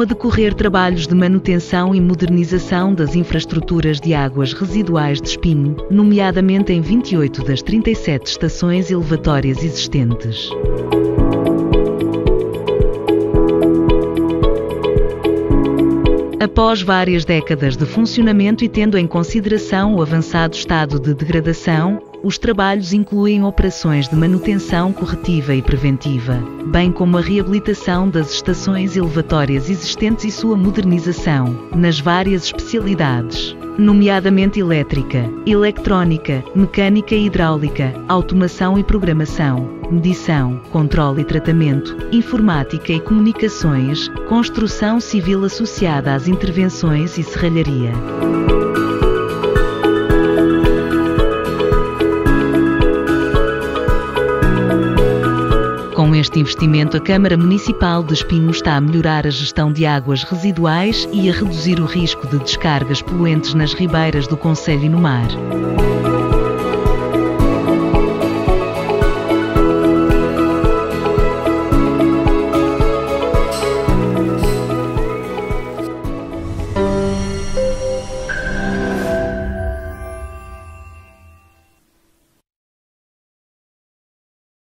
a decorrer trabalhos de manutenção e modernização das infraestruturas de águas residuais de Espinho, nomeadamente em 28 das 37 estações elevatórias existentes. Após várias décadas de funcionamento e tendo em consideração o avançado estado de degradação, os trabalhos incluem operações de manutenção corretiva e preventiva, bem como a reabilitação das estações elevatórias existentes e sua modernização, nas várias especialidades, nomeadamente elétrica, eletrónica, mecânica e hidráulica, automação e programação, medição, controle e tratamento, informática e comunicações, construção civil associada às intervenções e serralharia. Com este investimento, a Câmara Municipal de Espinho está a melhorar a gestão de águas residuais e a reduzir o risco de descargas poluentes nas ribeiras do concelho e no mar.